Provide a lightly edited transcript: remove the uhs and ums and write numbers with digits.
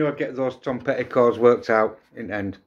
knew I'd get those trumpeter chords worked out in the end.